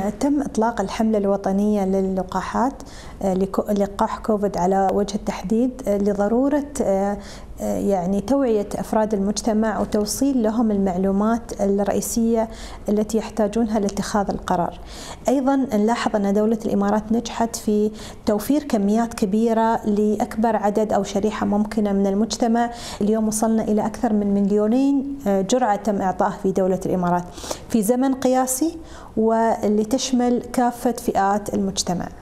تم إطلاق الحملة الوطنية للقاحات لقاح كوفيد على وجه التحديد لضرورة يعني توعية أفراد المجتمع وتوصيل لهم المعلومات الرئيسية التي يحتاجونها لاتخاذ القرار. أيضا نلاحظ أن دولة الإمارات نجحت في توفير كميات كبيرة لأكبر عدد أو شريحة ممكنة من المجتمع. اليوم وصلنا إلى أكثر من 2,000,000 جرعة تم إعطائها في دولة الإمارات في زمن قياسي واللي تشمل كافة فئات المجتمع.